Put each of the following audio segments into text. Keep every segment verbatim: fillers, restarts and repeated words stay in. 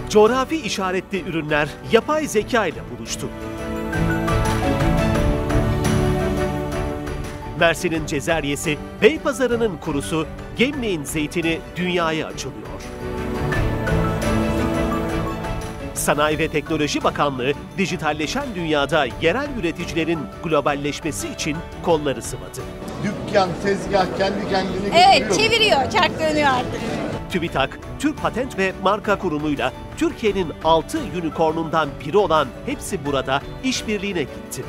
Coğrafi işaretli ürünler yapay zeka ile buluştu. Mersin'in cezeryesi, Beypazarı'nın kurusu, Gemlik'in zeytini dünyaya açılıyor. Sanayi ve Teknoloji Bakanlığı, dijitalleşen dünyada yerel üreticilerin globalleşmesi için kolları sıvadı. Dükkan, tezgah kendi kendini Evet, götürüyor. çeviriyor, çark dönüyor artık. TÜBİTAK, Türk Patent ve Marka Kurumu'yla Türkiye'nin altı unicornundan biri olan Hepsi Burada işbirliğine gitti.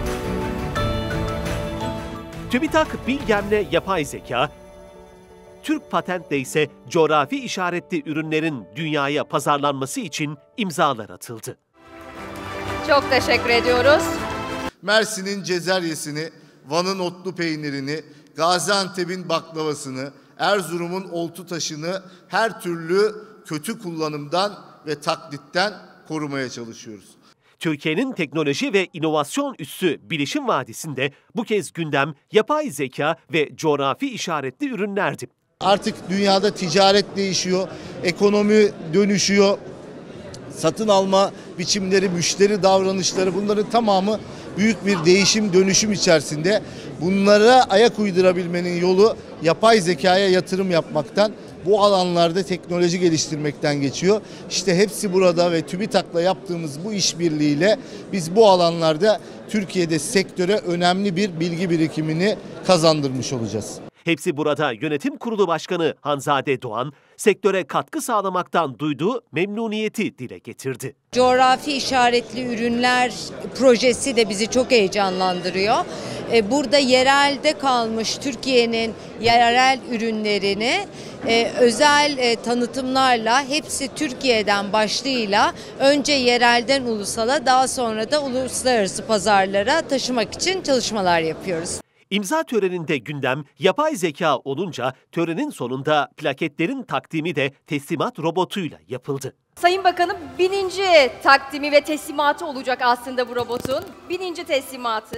TÜBİTAK, Bilgem'le yapay zeka, Türk Patent'le ise coğrafi işaretli ürünlerin dünyaya pazarlanması için imzalar atıldı. Çok teşekkür ediyoruz. Mersin'in cezeryesini, Van'ın otlu peynirini, Gaziantep'in baklavasını, Erzurum'un oltu taşını her türlü kötü kullanımdan ve taklitten korumaya çalışıyoruz. Türkiye'nin teknoloji ve inovasyon üssü Bilişim Vadisi'nde bu kez gündem yapay zeka ve coğrafi işaretli ürünlerdi. Artık dünyada ticaret değişiyor, ekonomi dönüşüyor, satın alma biçimleri, müşteri davranışları, bunların tamamı büyük bir değişim, dönüşüm içerisinde. Bunlara ayak uydurabilmenin yolu yapay zekaya yatırım yapmaktan, bu alanlarda teknoloji geliştirmekten geçiyor. İşte Hepsi Burada ve TÜBİTAK'la yaptığımız bu işbirliğiyle biz bu alanlarda Türkiye'de sektöre önemli bir bilgi birikimini kazandırmış olacağız. Hepsi Burada Yönetim Kurulu Başkanı Hanzade Doğan, sektöre katkı sağlamaktan duyduğu memnuniyeti dile getirdi. Coğrafi işaretli ürünler projesi de bizi çok heyecanlandırıyor. Burada yerelde kalmış Türkiye'nin yerel ürünlerini özel tanıtımlarla, hepsi Türkiye'den başlığıyla önce yerelden ulusala, daha sonra da uluslararası pazarlara taşımak için çalışmalar yapıyoruz. İmza töreninde gündem yapay zeka olunca törenin sonunda plaketlerin takdimi de teslimat robotuyla yapıldı. Sayın Bakanım, bininci takdimi ve teslimatı olacak aslında bu robotun. Bininci teslimatı.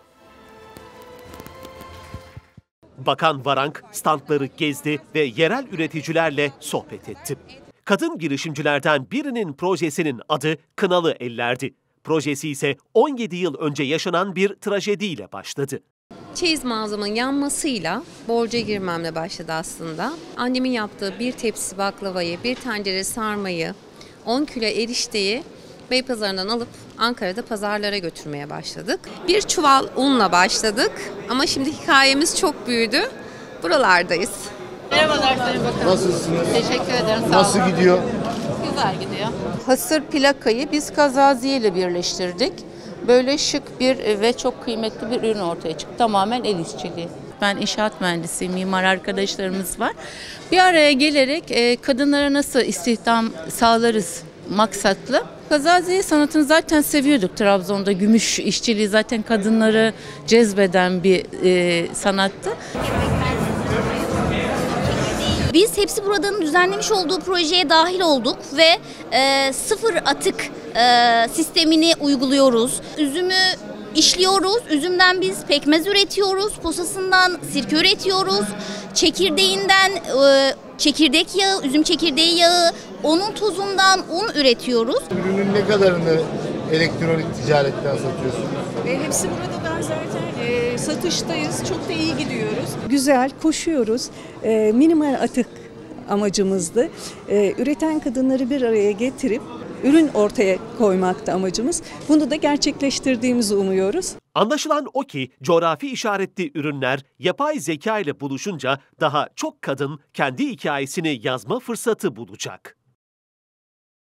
Bakan Varank standları gezdi ve yerel üreticilerle sohbet etti. Kadın girişimcilerden birinin projesinin adı Kınalı Eller'di. Projesi ise on yedi yıl önce yaşanan bir trajediyle başladı. Çeyiz mağazamın yanmasıyla borca girmemle başladı aslında. Annemin yaptığı bir tepsi baklavayı, bir tencere sarmayı, on kilo erişteyi Beypazarı'ndan alıp Ankara'da pazarlara götürmeye başladık. Bir çuval unla başladık ama şimdi hikayemiz çok büyüdü. Buralardayız. Merhabalar Sayın Bakanım. Nasılsınız? Teşekkür ederim. Sağ Nasıl olun. gidiyor? Güzel gidiyor. Hasır plakayı biz kazaziye ile birleştirdik. Böyle şık bir ve çok kıymetli bir ürün ortaya çıktı. Tamamen el işçiliği. Ben inşaat mühendisiyim, mimar arkadaşlarımız var. Bir araya gelerek kadınlara nasıl istihdam sağlarız maksatlı. Kazaziye sanatını zaten seviyorduk Trabzon'da. Gümüş işçiliği zaten kadınları cezbeden bir e, sanattı. Biz Hepsi Burada'nın düzenlemiş olduğu projeye dahil olduk ve e, sıfır atık e, sistemini uyguluyoruz. Üzümü işliyoruz, üzümden biz pekmez üretiyoruz, posasından sirke üretiyoruz, çekirdeğinden e, çekirdek yağı, üzüm çekirdeği yağı, onun tozundan un üretiyoruz. Ürünün ne kadarını elektronik ticaretten satıyorsunuz? E, hepsi Burada'dan zaten e, satıştayız, çok da iyi gidiyoruz. Güzel, koşuyoruz. E, minimal atık amacımızdı. E, üreten kadınları bir araya getirip ürün ortaya koymakta amacımız. Bunu da gerçekleştirdiğimizi umuyoruz. Anlaşılan o ki coğrafi işaretli ürünler yapay zeka ile buluşunca daha çok kadın kendi hikayesini yazma fırsatı bulacak.